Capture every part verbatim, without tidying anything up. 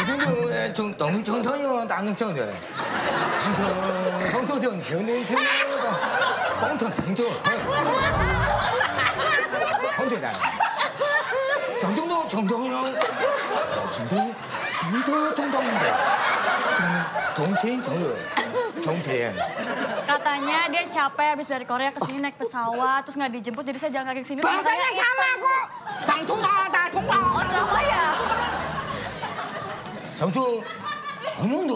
정도 정 동 정통요 나는 정도. 정통 정통 정통 정통 정통 정통. 정통다. 정통도 정통요. 정통 정통 정통인데. 정통 정통. 정통. Katanya dia capek habis dari Korea ke sini naik pesawat, terus nggak dijemput, jadi saya jalan kaki ke sini. Bahasanya sama kok. Tangtunggal, tangtunggal. Oh, kenapa ya? 정통 어머나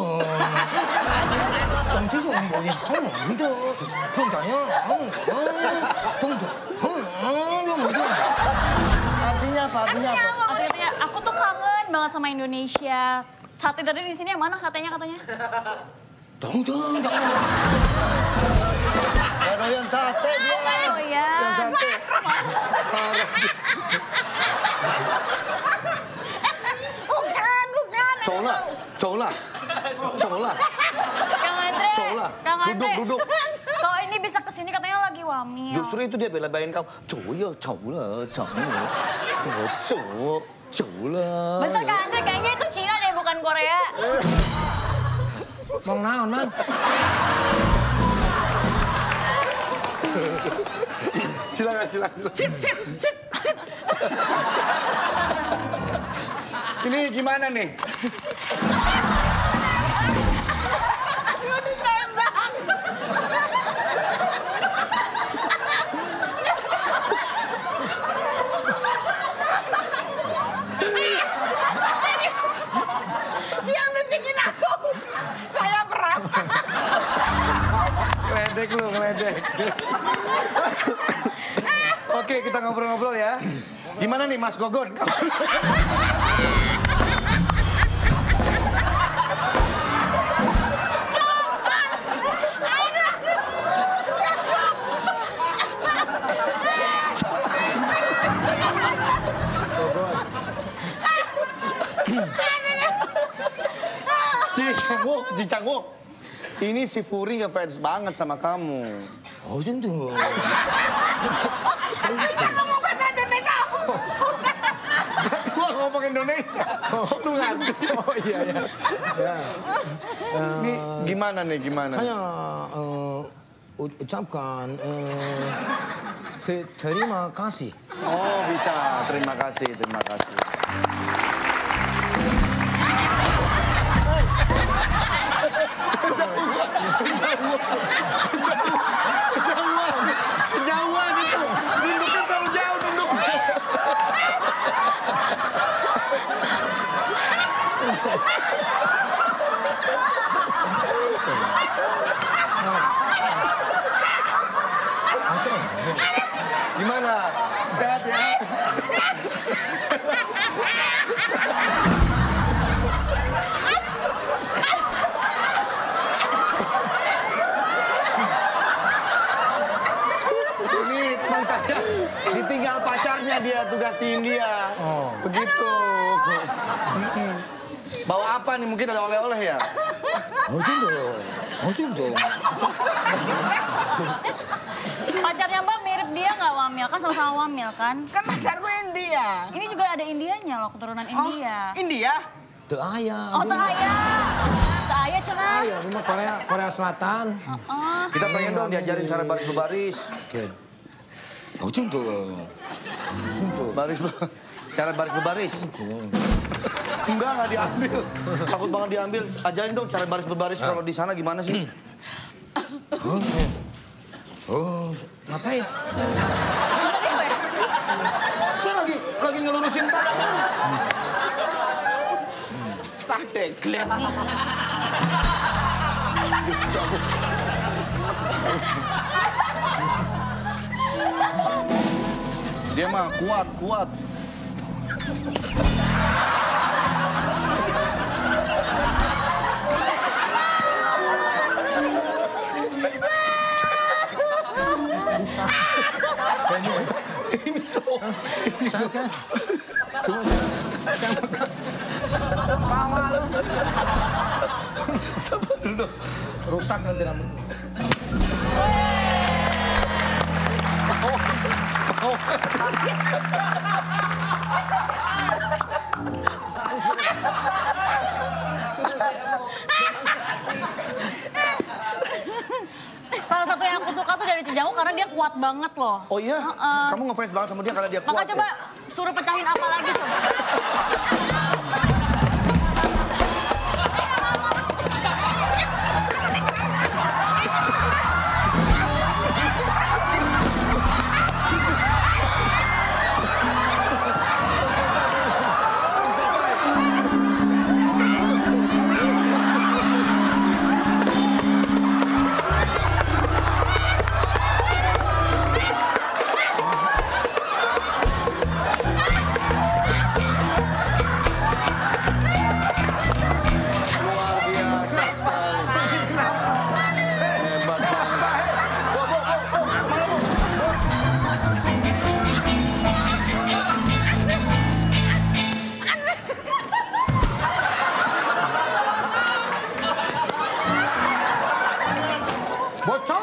정통 좀 뭐니 하면 안 돼. 정통이야. 정통. 어, 뭐야? Artinya apa? Artinya apa? Artinya aku tuh kangen banget sama Indonesia. Sate tadi di sini yang mana katanya katanya? 정통 정통. Doyan sate dia. Oh ya. Doyan sate. Bukan, bukan. Cola, cola, cola. Kang Andre, Cola. Kang Andre. Duduk, duduk. Kalau ini bisa kesini katanya lagi wamil. Justru itu dia bela-belain kamu. Coya, cola, cola. Cola, cola. Bentar Kang Andre, kayaknya itu Cina deh, bukan Korea. Mau naon, Mang? Silakan, silakan. Sip, sip, sip, sip. Ini gimana nih? Aduh, ditembak. Dia bisikin aku. Saya berapa? Ngeledek lu, ngeledek. Oke, kita ngobrol-ngobrol ya. Gimana nih Mas Gogon? Cicanguk, Cicanguk. Ini si Furi ngefans banget sama kamu. 어 정도. Kita ngomong bahasa Indonesia. Gua ngomong Indonesia. Lu ngerti? Oh iya, iya. Ya. Nih, gimana nih, gimana? saya 어, ucapkan uh, te, terima kasih. Oh, bisa. Terima kasih, terima kasih. Kejauhan, kejauhan itu. Nunduknya terlalu jauh, nunduk. Gimana? Sehat ya? Ini teman saya ditinggal pacarnya dia tugas di India. Oh. Begitu. Bawa apa nih? Mungkin ada oleh-oleh ya? 어 정도. 어 정도. Pacarnya Mbak mirip dia nggak wamil? Kan sama-sama wamil kan? Kan pacar gue India. Ini juga ada Indianya loh, keturunan India. India? 더 아야. Oh, tuh ayah. Tuh ayah cina. Ayah, rumah Korea, Korea Selatan. Oh. Kita pengen dong diajarin cara baris berbaris. Oke. 어 정도. Baris ber- cara baris berbaris. Enggak, nggak diambil. Takut banget diambil. Ajarin dong cara baris berbaris kalau di sana gimana sih? 어, 어, ngapain? Saya lagi lagi ngelurusin Tak deglek. dia mah kuat, kuat. Ini dong. Saya, saya. Cuma saya, saya makan. Bawal. Coba dulu. Rusak nanti rambut. dia kuat banget loh. Oh iya? Uh-uh. Kamu ngefans banget sama dia karena dia kuat. Maka coba ya? suruh pecahin apa lagi coba. Bocor